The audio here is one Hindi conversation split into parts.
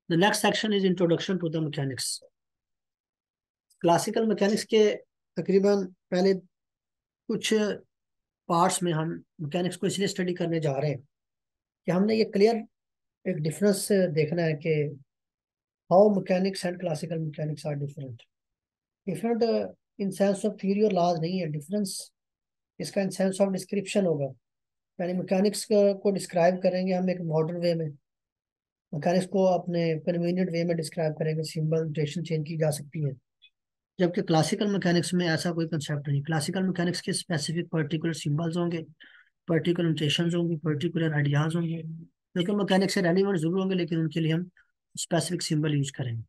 The next section is introduction to the mechanics. Classical mechanics के तकरीबन पहले कुछ पार्ट्स में हम मैकेनिक्स को इसलिए स्टडी करने जा रहे हैं कि हमने ये क्लियर एक डिफरेंस देखना है कि how mechanics and classical mechanics are different. Different in sense of theory और लॉज नहीं है, डिफरेंस इसका इन सेंस ऑफ डिस्क्रिप्शन होगा। यानी मैकेनिक्स को डिस्क्राइब करेंगे हम एक मॉडर्न वे में, मैकेनिक्स को अपने कन्वीनियंट वे में डिस्क्राइब करेंगे, सिंबल नोटेशन चेंज की जा सकती है। जबकि क्लासिकल मैकेनिक्स में ऐसा कोई कंसेप्ट नहीं। क्लासिकल मैकेनिक्स के स्पेसिफिक पर्टिकुलर सिंबल्स होंगे, पर्टिकुलर नोटेशंस होंगी, पर्टिकुलर आइडियाज होंगे, लेकिन मैकेनिक्स से रेलिवेंट जरूर होंगे, लेकिन उनके लिए हम स्पेसिफिक सिंबल यूज करेंगे।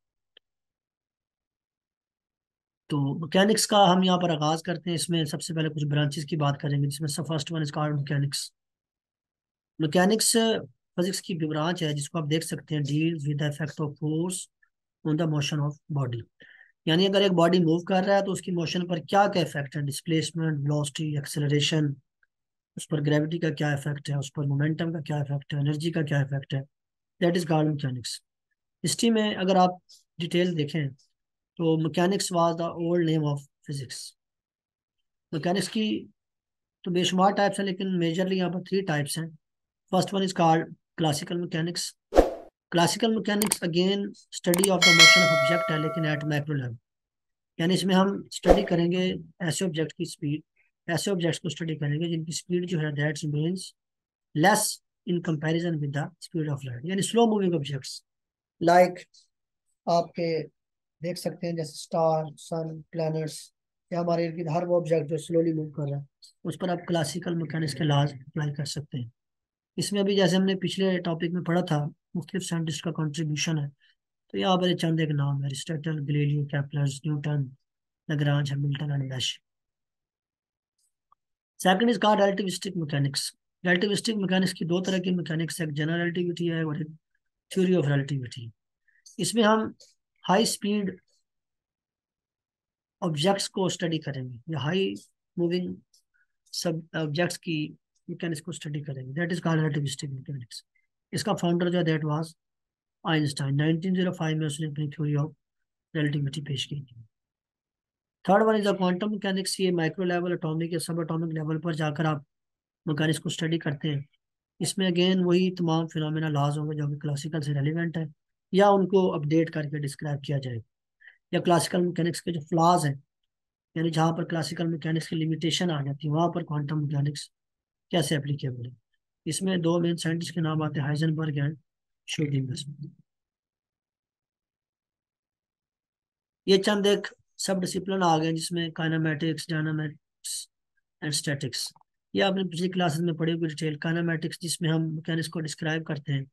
तो मैकेनिक्स का हम यहाँ पर आगाज करते हैं। इसमें सबसे पहले कुछ ब्रांचेस की बात करेंगे, जिसमें सब first one is called mechanics. Mechanics physics की ब्रांच है जिसको आप देख सकते हैं, deals with the effect of force on the motion of body. यानी अगर एक बॉडी मूव कर रहा है तो उसकी मोशन पर क्या क्या इफेक्ट है, डिस्प्लेसमेंट, वेलोसिटी, एक्सेलरेशन, उस पर ग्रेविटी का क्या इफेक्ट है, उस पर मोमेंटम का क्या इफेक्ट है, एनर्जी का क्या इफेक्ट है। That is called mechanics. History में अगर आप डिटेल देखें तो mechanics was the old name of physics. Mechanics की तो बेशुमार टाइप्स हैं, लेकिन मेजरली यहाँ पर थ्री टाइप्स हैं। First one is called classical mechanics. Classical mechanics again study of the motion of object है, लेकिन एट मैक्रो लेवल। यानी इसमें हम स्टडी करेंगे ऐसे ऑब्जेक्ट की स्पीड, ऐसे ऑब्जेक्ट्स को स्टडी करेंगे जिनकी स्पीड जो है that means less in comparison with the speed of light. यानी स्लो मूविंग ऑब्जेक्ट्स लाइक आपके देख सकते हैं जैसे स्टार, सन, प्लैनेट्स, या हमारे इर्द गिर्द हर वो ऑब्जेक्ट जो स्लोली मूव कर रहा है, उस पर आप क्लासिकल मैकेनिक्स के लॉज अप्लाई कर सकते हैं। इसमें अभी जैसे हमने पिछले टॉपिक में पढ़ा था, मुख्तलिफ साइंटिस्ट का कंट्रीब्यूशन है। तो यहाँ पर चंद एक नाम है, Aristotle, Galileo, Kepler, Newton, Lagrange, Hamilton and dash. Second is called relativistic mechanics. Relativistic mechanics की दो तरह की मैकेनिक्स है, एक जनरल रिलेटिविटी है और एक थ्योरी ऑफ रिलेटिविटी। इसमें हम हाई स्पीड ऑब्जेक्ट्स को स्टडी करेंगे या हाई मूविंग सब ऑब्जेक्ट्स की मैकेनिक्स को स्टडी करेंगे। That is called relativistic mechanics. इसका फाउंडर जो है दैट वाज आइंस्टाइन। 1905 में उसने अपनी थ्योरी ऑफ रिलेटिविटी पेश की थी। Third one is the quantum mechanics. ये माइक्रो लेवल, एटॉमिक या सब एटॉमिक लेवल पर जाकर आप मैकेनिक्स को स्टडी करते हैं। इसमें अगेन वही तमाम फिनोमेना लॉज होंगे जो कि क्लासिकल से रेलिवेंट है, या उनको अपडेट करके डिस्क्राइब किया जाए। या क्लासिकल मैकेनिक्स के जो फ्लॉज हैं, यानी जहाँ पर क्लासिकल मैकेनिक्स की लिमिटेशन आ जाती है, वहाँ पर क्वांटम मैकेनिक्स कैसे एप्लीकेबल है। इसमें दो मेन साइंटिस्ट के नाम आते हैं, हाइजेनबर्ग एंड श्रोडिंगर। ये चंद एक सब डिसिप्लिन आ गए जिसमें काइनेमेटिक्स, डायनामिक्स एंड स्टैटिक्स। ये आपने पिछली क्लासेस में पढ़ी हुई डिटेल। काइनेमेटिक्स जिसमें हम मैकेनिक्स को डिस्क्राइब करते हैं,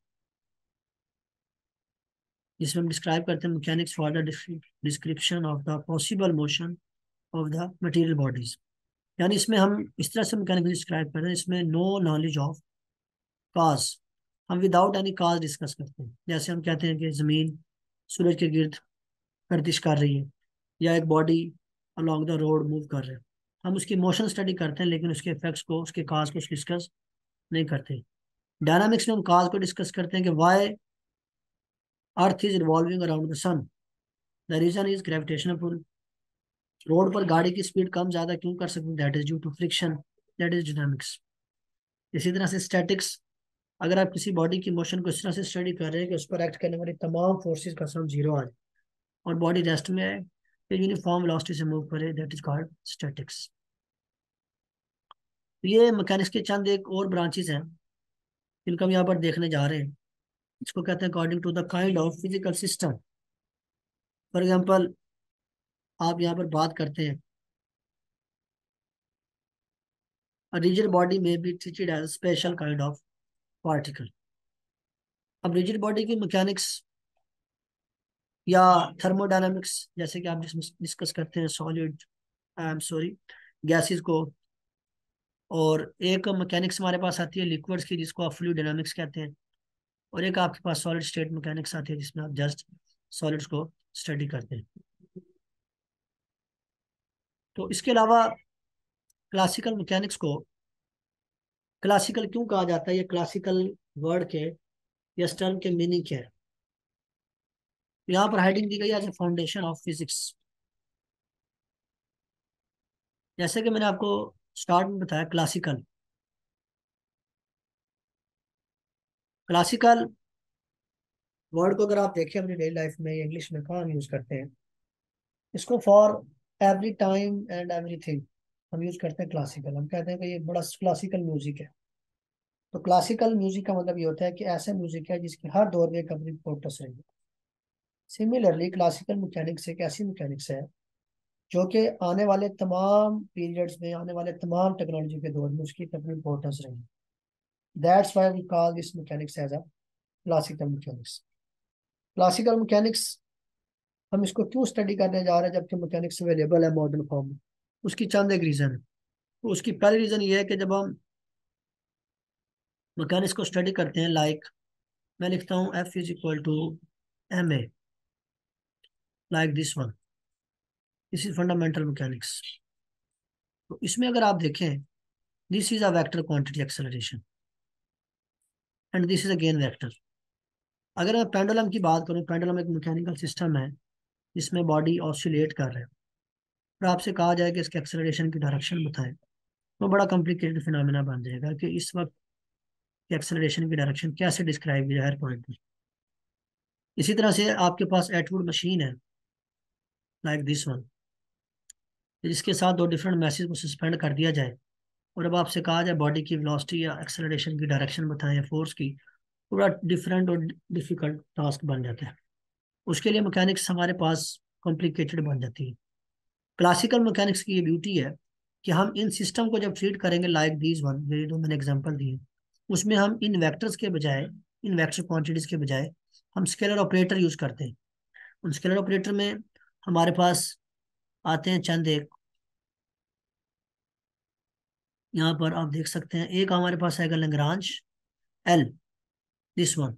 जिसमें हम डिस्क्राइब करते हैं mechanics for the description of the possible motion of the material bodies. यानी इसमें हम इस तरह से मैकेनिक्स डिस्क्राइब करते हैं, इसमें नो नॉलेज ऑफ काज, हम विदाउट एनी काज डिस्कस करते हैं। जैसे हम कहते हैं कि जमीन सूरज के गिर्द गर्दिश कर रही है, या एक body along the road move कर रहे हैं, हम उसकी मोशन स्टडी करते हैं, लेकिन उसके इफेक्ट्स को, उसके काज को डिस्कस नहीं करते। डायनामिक्स में हम काज को डिस्कस करते हैं कि why earth is revolving around the sun, the reason is gravitational pull. Road पर गाड़ी की स्पीड कम ज्यादा क्यों कर सकते हैं, that is due to friction, that is dynamics. इसी तरह से स्टैटिक्स, अगर आप किसी बॉडी की मोशन को इस तरह से स्टडी कर रहे हैं कि उस पर एक्ट करने वाली तमाम फोर्सेस का सम जीरो आ जाए और बॉडी रेस्ट में है, यूनिफॉर्म वेलोसिटी से मूव करे, दैट इज कॉल्ड स्टैटिक्स। तो ये मैकेनिक्स के चंद एक और ब्रांचेस हैं जिनका हम यहाँ पर देखने जा रहे हैं। इसको कहते हैं according to the kind of physical system. For example आप यहाँ पर बात करते हैं, a rigid body may be treated as a special kind of particle। अब रिजिड बॉडी की मैकेनिक्स या थर्मोडायनामिक्स, जैसे कि आप डिस्कस करते हैं solid, I am sorry, gases को, और एक मैकेनिक्स हमारे पास आती है लिक्विड्स की जिसको आप फ्लूइड डायनामिक्स कहते हैं, और एक आपके पास सॉलिड स्टेट मैकेनिक्स आती है जिसमें आप जस्ट सॉलिड्स को स्टडी करते हैं। तो इसके अलावा क्लासिकल मैकेनिक्स को क्लासिकल क्यों कहा जाता है, ये क्लासिकल वर्ड के या टर्म के मीनिंग क्या है। यहाँ पर हेडिंग दी गई है as a foundation of physics. जैसे कि मैंने आपको स्टार्ट में बताया, क्लासिकल। क्लासिकल वर्ड को अगर आप देखें अपनी डेली लाइफ में, इंग्लिश में कहाँ हम यूज करते हैं इसको? For every time and everything हम यूज करते हैं क्लासिकल। हम कहते हैं कि ये बड़ा क्लासिकल म्यूजिक है। तो क्लासिकल म्यूजिक का मतलब ये होता है कि ऐसा म्यूजिक है जिसकी हर दौर में एक अपनी इम्पोर्टेंस रही है। सिमिलरली क्लासिकल मैकेनिक्स एक ऐसी मैकेनिक्स है जो कि आने वाले तमाम पीरियड्स में, आने वाले तमाम टेक्नोलॉजी के दौर में उसकी अपनी इम्पोर्टेंस रही है। That's why we call this mechanics as a classical mechanics. Classical mechanics हम इसको क्यों स्टडी करने जा रहे हैं जबकि मैकेनिक्स अवेलेबल है मॉडर्न फॉर्म में? उसकी चंद एक रीजन है। तो उसकी पहली रीजन ये है कि जब हम मैकेनिक्स को स्टडी करते हैं, लाइक मैं लिखता हूँ F is equal to M A, like this one, this is fundamental mechanics. तो इसमें अगर आप देखें, this is a vector quantity acceleration and this is a gain vector. अगर मैं पेंडुलम की बात करूं, पेंडुलम एक मैकेनिकल सिस्टम है जिसमें बॉडी ऑसिलेट कर रहा है, और आपसे कहा जाए कि इसके एक्सेलरेशन की डायरेक्शन बताएं, तो बड़ा कॉम्प्लिकेटेड फिनोमेना बन जाएगा कि इस वक्त की एक्सेलरेशन की डायरेक्शन कैसे डिस्क्राइब की जाए हर पॉइंट पर। इसी तरह से आपके पास एटवुड मशीन है, लाइक दिस वन, जिसके साथ दो डिफरेंट मैसेज को सस्पेंड कर दिया जाए, और अब आपसे कहा जाए बॉडी की वेलोसिटी या एक्सेलरेशन की डायरेक्शन बताएं या फोर्स की, तो बड़ा डिफरेंट और डिफिकल्ट टास्क बन जाता है। उसके लिए मैकेनिक्स हमारे पास कॉम्प्लिकेटेड बन जाती है। क्लासिकल मैकेनिक्स की ये ब्यूटी है कि हम इन सिस्टम को जब ट्रीट करेंगे, लाइक दीज वन, ये जो मैंने एग्जांपल दिए, उसमें हम इन वेक्टर्स के बजाय, इन वेक्टर क्वांटिटीज के बजाय हम स्केलर ऑपरेटर यूज करते हैं। उन स्केलर ऑपरेटर में हमारे पास आते हैं चंद एक, यहाँ पर आप देख सकते हैं। एक हमारे पास आएगा लैग्रांज एल, दिस वन,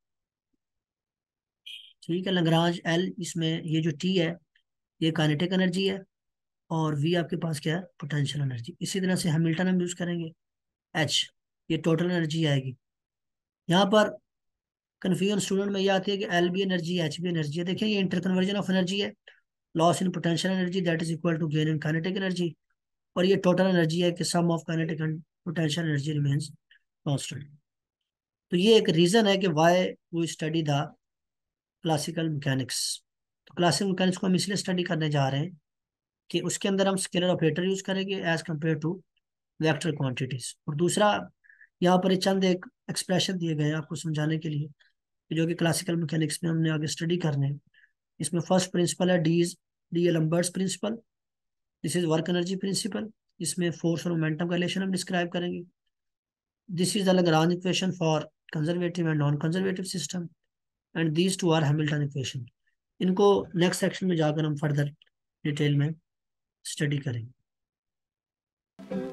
ठीक है, लैग्रांज एल। इसमें ये जो टी है ये काइनेटिक एनर्जी है, और वी आपके पास क्या है? Potential energy. इसी तरह से हैमिल्टन हम यूज करेंगे, एच, ये टोटल एनर्जी आएगी। यहाँ पर कंफ्यूजन स्टूडेंट में ये आती है कि एल भी एनर्जी है, एच भी एनर्जी है। देखिए ये इंटर कन्वर्जन ऑफ एनर्जी है, loss in potential energy that is equal to gain in kinetic energy, और ये टोटल एनर्जी है कि sum of kinetic and potential energy remains constant. तो ये एक रीजन है कि why we study the classical mechanics. तो क्लासिकल मैकेनिक्स को हम इसलिए स्टडी करने जा रहे हैं कि उसके अंदर हम स्केलर ऑपरेटर यूज करेंगे as compare to vector quantities. और दूसरा, यहाँ पर ये चंद एक एक्सप्रेशन दिए गए हैं आपको समझाने के लिए कि जो कि क्लासिकल मैकेनिक्स में हमने आगे स्टडी करने हैं। इसमें फर्स्ट प्रिंसिपल है D Alembert's principle, this is work energy principle. इसमें फोर्स और मोमेंटम का रिलेशन हम डिस्क्राइब करेंगे। This is the Lagrange equation for conservative and non conservative system, and these two are Hamilton equation. इनको नेक्स्ट सेक्शन में जाकर हम फर्दर डिटेल में स्टडी करेंगे।